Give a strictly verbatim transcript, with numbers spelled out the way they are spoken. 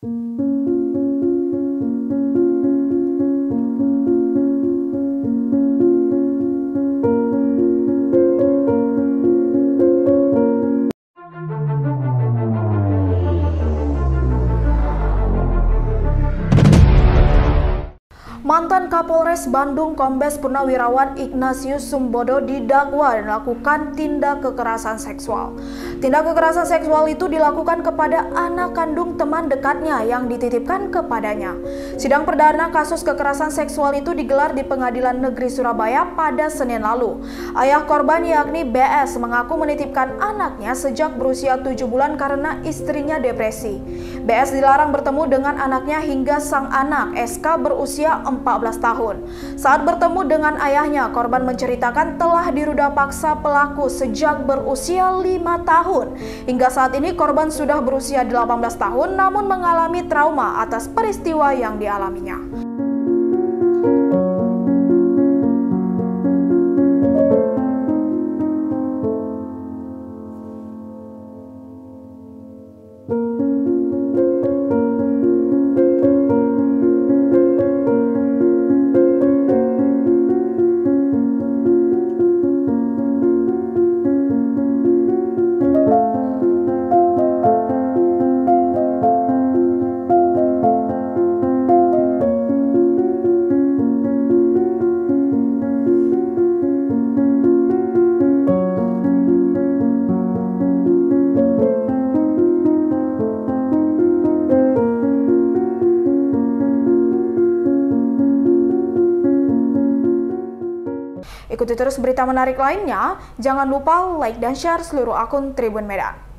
Mantan Kapolres Bandung Kombes Purnawirawan Ignatius Sumbodo didakwa melakukan tindak kekerasan seksual. Tindak kekerasan seksual itu dilakukan kepada anak kandung teman dekatnya yang dititipkan kepadanya. Sidang perdana kasus kekerasan seksual itu digelar di Pengadilan Negeri Surabaya pada Senin lalu. Ayah korban yakni B S mengaku menitipkan anaknya sejak berusia tujuh bulan karena istrinya depresi. B S dilarang bertemu dengan anaknya hingga sang anak S K berusia empat belas tahun. Saat bertemu dengan ayahnya, korban menceritakan telah diruda paksa pelaku sejak berusia lima tahun. Hingga saat ini korban sudah berusia delapan belas tahun namun mengalami trauma atas peristiwa yang dialaminya. Ikuti terus berita menarik lainnya, jangan lupa like dan share seluruh akun Tribun Medan.